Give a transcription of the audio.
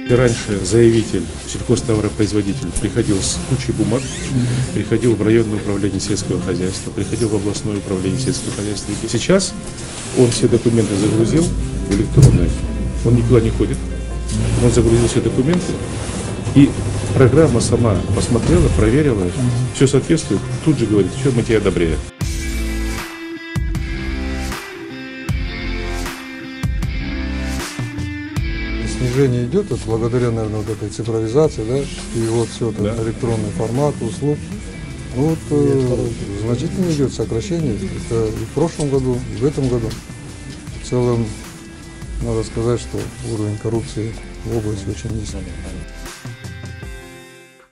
И раньше заявитель, сельхозтоваропроизводитель, приходил с кучей бумаг, приходил в районное управление сельского хозяйства, приходил в областное управление сельского хозяйства. И сейчас он все документы загрузил в электронные, он никуда не ходит, он загрузил все документы, и программа сама посмотрела, проверила, все соответствует, тут же говорит, что мы тебя одобряем. Снижение идет, это благодаря, наверное, вот этой цифровизации, да, и вот все это, да, электронный формат услуг. Ну, вот значительно идет сокращение. Это и в прошлом году, и в этом году. В целом, надо сказать, что уровень коррупции в области очень низкий.